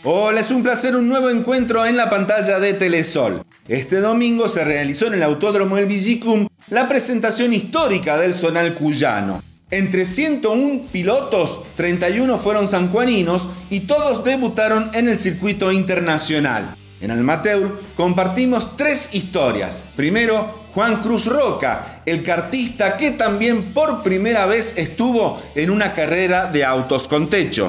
Hola, es un placer, un nuevo encuentro en la pantalla de Telesol. Este domingo se realizó en el Autódromo El Villicum la presentación histórica del zonal cuyano. Entre 101 pilotos, 31 fueron sanjuaninos y todos debutaron en el circuito internacional. En Amateur compartimos 3 historias. Primero, Juan Cruz Roca, el kartista que también por primera vez estuvo en una carrera de autos con techo.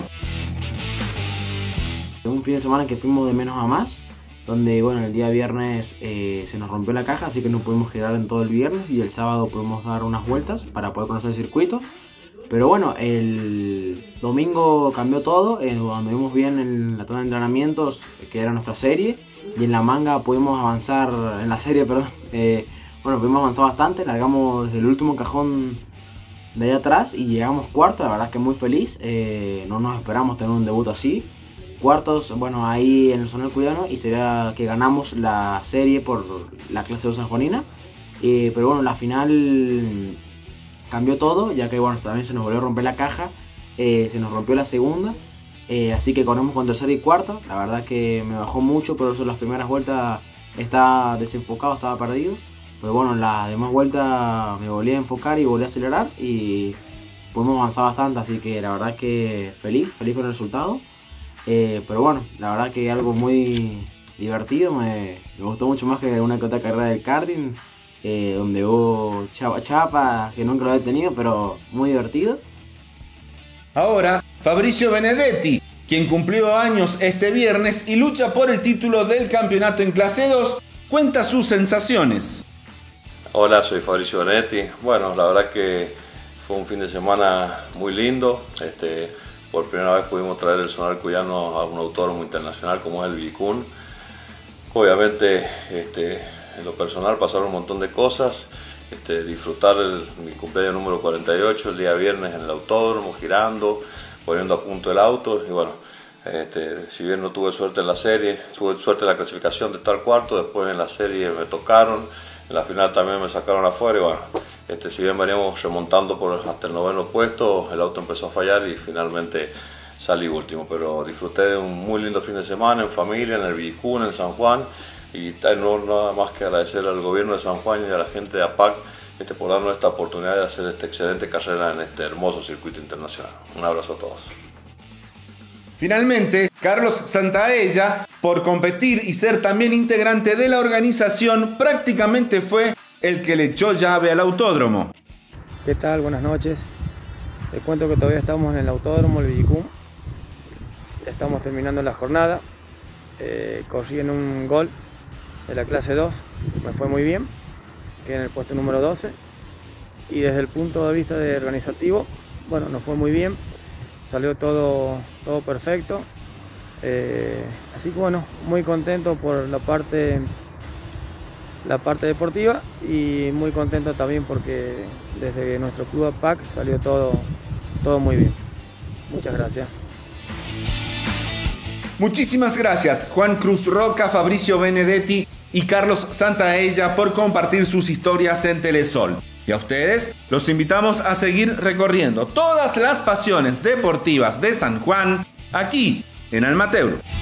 Un fin de semana que fuimos de menos a más, donde bueno, el día viernes se nos rompió la caja, así que no pudimos quedar en todo el viernes y el sábado pudimos dar unas vueltas para poder conocer el circuito. Pero bueno, el domingo cambió todo, anduvimos bien en la tanda de entrenamientos, que era nuestra serie, y en la manga pudimos avanzar, en la serie, perdón, bueno, pudimos avanzar bastante, largamos desde el último cajón de allá atrás y llegamos cuarto, la verdad es que muy feliz, no nos esperamos tener un debut así. Cuartos, bueno, ahí en el zonal cuyano, y sería que ganamos la serie por la clase 2 sanjuanina, pero bueno, la final cambió todo, ya que bueno, también se nos volvió a romper la caja, se nos rompió la segunda, así que corremos con tercera y cuarta. La verdad que me bajó mucho, por eso las primeras vueltas estaba desenfocado, estaba perdido, pero bueno, en las demás vueltas me volví a enfocar y volví a acelerar y pudimos avanzar bastante, así que la verdad que feliz con el resultado. Pero bueno, la verdad que algo muy divertido, me gustó mucho más que una que otra carrera del karting, donde hubo chapa, que nunca lo había tenido, pero muy divertido. Ahora, Fabricio Benedetti, quien cumplió años este viernes y lucha por el título del campeonato en clase 2, cuenta sus sensaciones. Hola, soy Fabricio Benedetti. Bueno, la verdad que fue un fin de semana muy lindo. Por primera vez pudimos traer el zonal cuyano a un autódromo internacional como es el Villicum. Obviamente, en lo personal pasaron un montón de cosas. Disfrutar mi cumpleaños número 48 el día viernes en el autódromo, girando, poniendo a punto el auto. Y bueno, si bien no tuve suerte en la serie, tuve suerte en la clasificación de estar cuarto, después en la serie me tocaron, en la final también me sacaron afuera y bueno. Si bien veníamos remontando hasta el 9º puesto, el auto empezó a fallar y finalmente salí último. Pero disfruté de un muy lindo fin de semana en familia, en el Villicum, en San Juan. Y no nada más que agradecer al gobierno de San Juan y a la gente de APAC por darnos esta oportunidad de hacer esta excelente carrera en este hermoso circuito internacional. Un abrazo a todos. Finalmente, Carlos Santaella, por competir y ser también integrante de la organización, prácticamente fue el que le echó llave al autódromo. ¿Qué tal? Buenas noches. Les cuento que todavía estamos en el autódromo, el Villicum. Ya estamos terminando la jornada. Corrí en un gol de la clase 2. Me fue muy bien. Quedé en el puesto número 12. Y desde el punto de vista de organizativo, bueno, nos fue muy bien. Salió todo perfecto. Así que bueno, muy contento por la parte deportiva y muy contento también porque desde nuestro club APAC salió todo muy bien. Muchas gracias. Muchísimas gracias Juan Cruz Roca, Fabricio Benedetti y Carlos Santaella por compartir sus historias en Telesol. Y a ustedes los invitamos a seguir recorriendo todas las pasiones deportivas de San Juan aquí en Amateur.